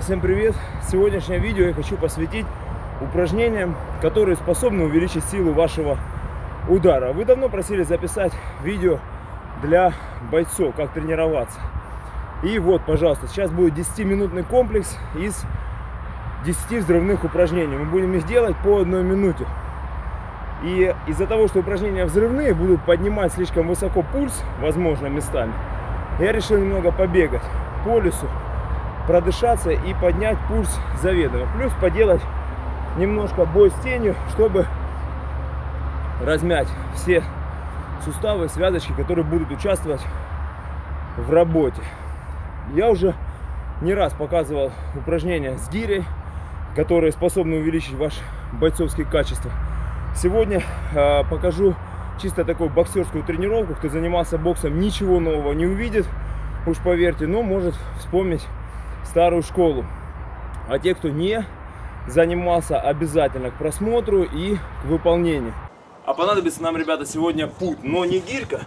Всем привет! Сегодняшнее видео я хочу посвятить упражнениям, которые способны увеличить силу вашего удара. Вы давно просили записать видео для бойцов, как тренироваться. И вот, пожалуйста, сейчас будет 10-минутный комплекс из 10 взрывных упражнений. Мы будем их делать по 1 минуте. И из-за того, что упражнения взрывные, будут поднимать слишком высоко пульс, возможно, местами, я решил немного побегать по лесу, продышаться и поднять пульс заведомо. Плюс поделать немножко бой с тенью, чтобы размять все суставы и связочки, которые будут участвовать в работе. Я уже не раз показывал упражнения с гирей, которые способны увеличить ваши бойцовские качества. Сегодня покажу чисто такую боксерскую тренировку. Кто занимался боксом, ничего нового не увидит, уж поверьте, но может вспомнить старую школу. А те, кто не занимался, обязательно к просмотру и к выполнению. А понадобится нам, ребята, сегодня пут, но не гирька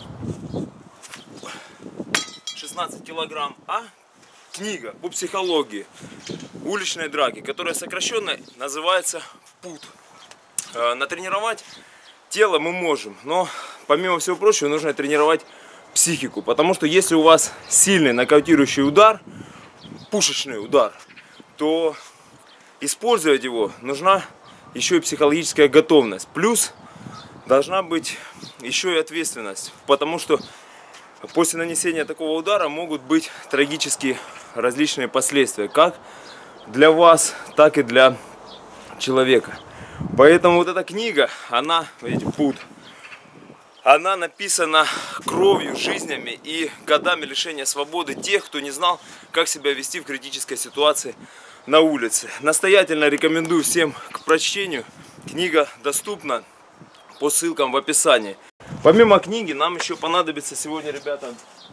16 килограмм, а книга по психологии уличной драки, которая сокращенно называется пут. Натренировать тело мы можем, но помимо всего прочего нужно тренировать психику, потому что если у вас сильный нокаутирующий удар, пушечный удар, то использовать его нужна еще и психологическая готовность. Плюс должна быть еще и ответственность, потому что после нанесения такого удара могут быть трагические различные последствия, как для вас, так и для человека. Поэтому вот эта книга, она, видите, пут, она написана кровью, жизнями и годами лишения свободы тех, кто не знал, как себя вести в критической ситуации на улице. Настоятельно рекомендую всем к прочтению. Книга доступна по ссылкам в описании. Помимо книги нам еще понадобится сегодня, ребята,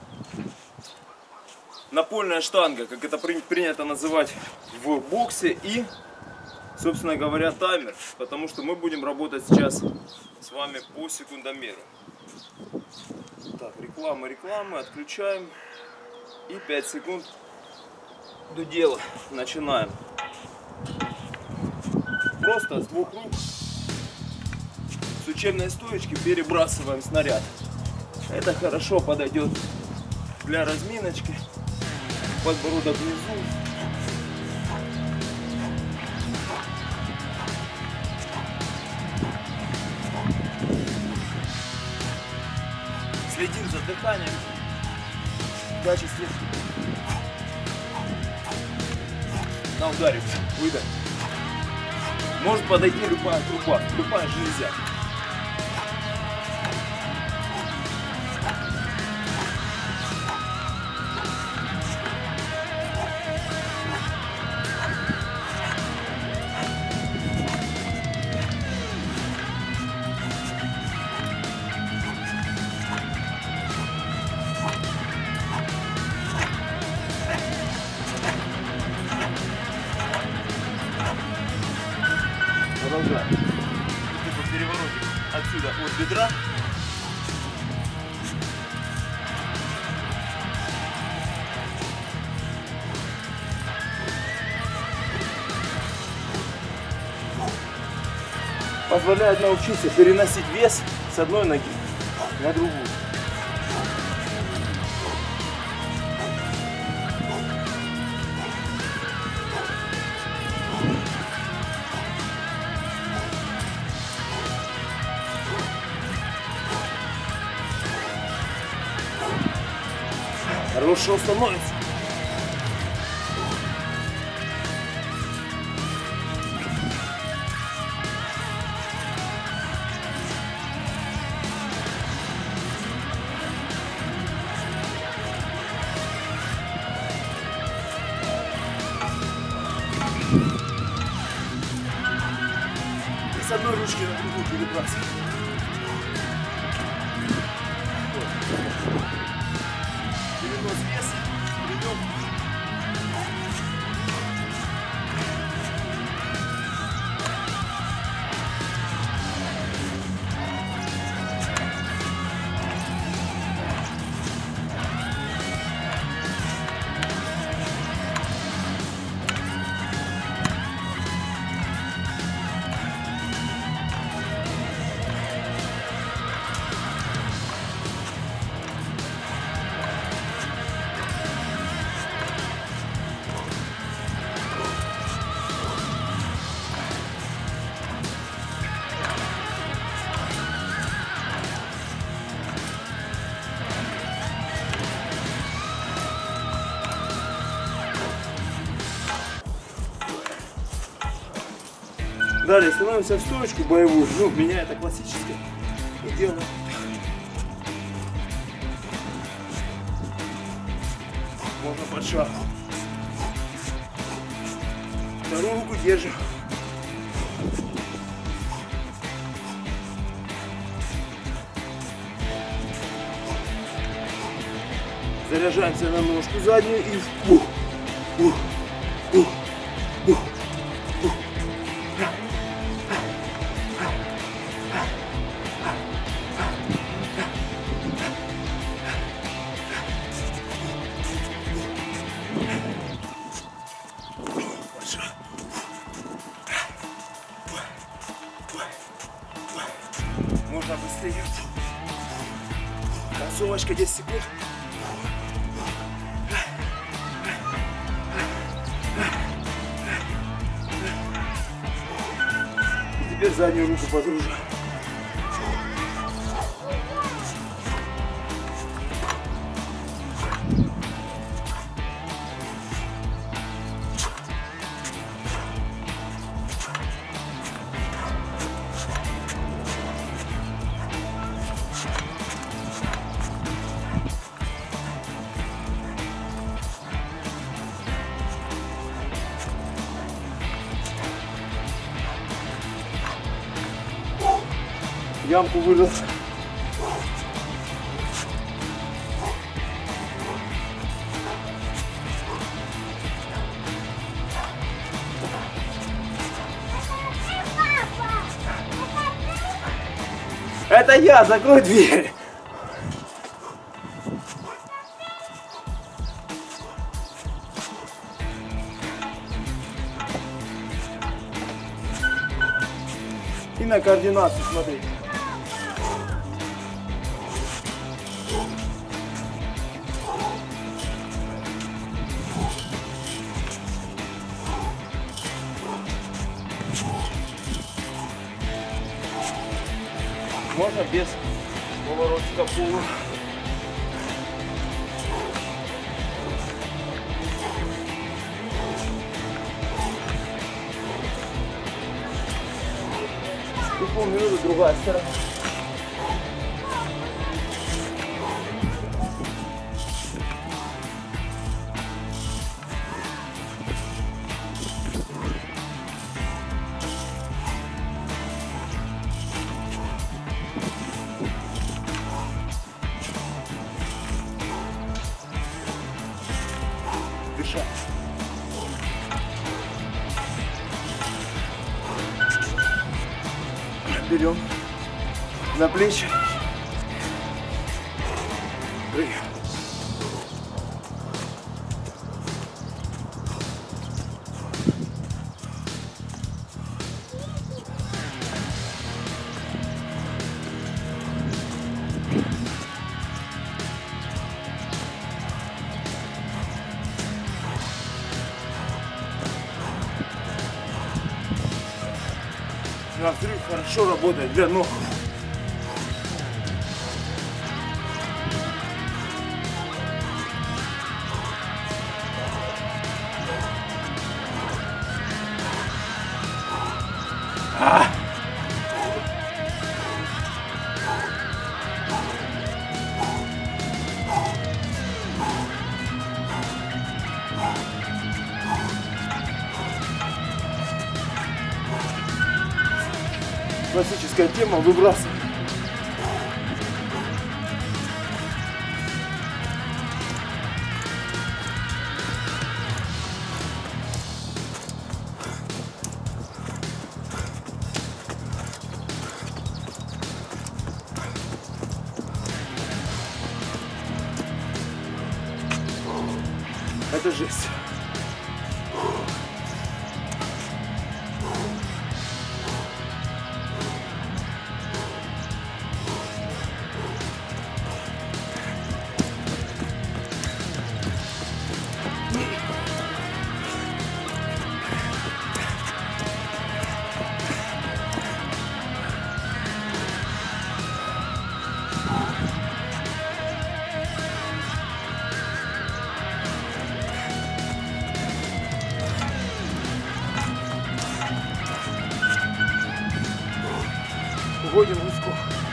напольная штанга, как это принято называть в боксе, и, собственно говоря, таймер, потому что мы будем работать сейчас с вами по секундомеру. Так, рекламы, отключаем. И 5 секунд до дела. Начинаем. Просто с 2 рук с учебной стоечки перебрасываем снаряд. Это хорошо подойдет для разминочки. Подбородок внизу. Следим за дыханием в качестве на ударе. Выдох. Может подойти любая труба, любая железя. Продолжаем. Типа переворотик отсюда от бедра. Позволяет научиться переносить вес с одной ноги на другую. Хорошо становится. И с одной ручки на другую перебрасываем. Перенос веса, придем. Далее становимся в стоечку боевую. Ну, у меня это классическое. И делаем. Можно под шаг. Вторую руку держим. Заряжаемся на ножку заднюю и ух, ух, ух, ух, ух. Можно быстрее. Концовочка 10 секунд. Теперь заднюю руку подружу. Ямку вырыл. Это я, закрой дверь. И на координацию смотри. Можно без поворотика пола. И полминуты другая сторона. Берем на плечи. Прыгаем. Взрыв хорошо работает для ног. Классическая тема выбрасывания. Это жесть. Вводим ручку.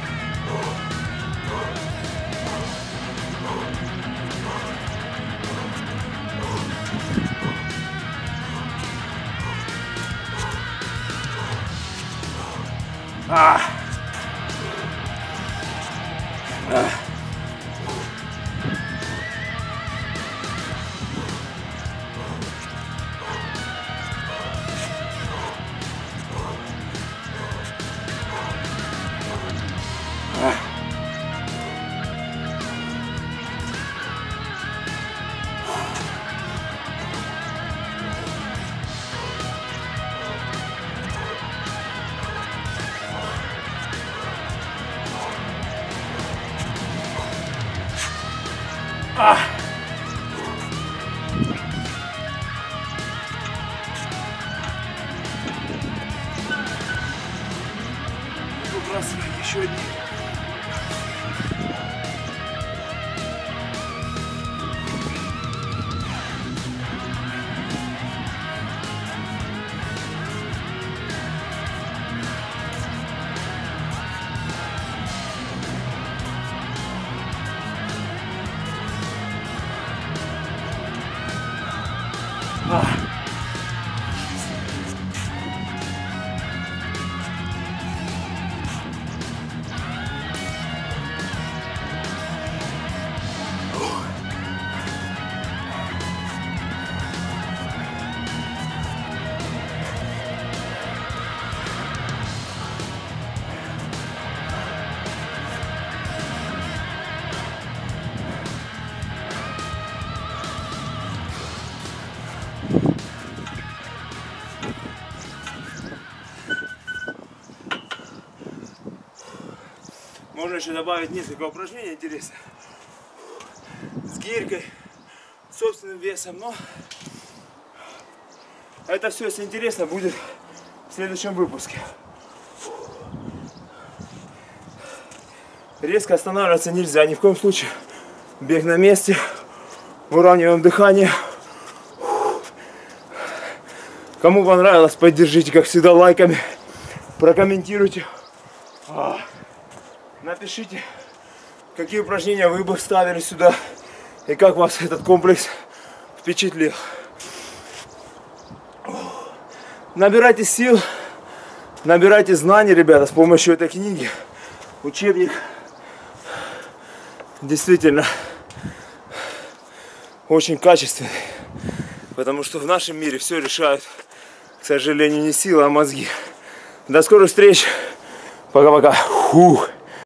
Выбрасывай еще один. Можно еще добавить несколько упражнений интересных с гирькой, собственным весом, но это все, если интересно, будет в следующем выпуске. Резко останавливаться нельзя, ни в коем случае. Бег на месте, выравниваем дыхание. Кому понравилось, поддержите, как всегда, лайками, прокомментируйте. Напишите, какие упражнения вы бы вставили сюда и как вас этот комплекс впечатлил. Набирайте сил, набирайте знаний, ребята, с помощью этой книги. Учебник действительно очень качественный, потому что в нашем мире все решают, к сожалению, не силы, а мозги. До скорых встреч. Пока-пока.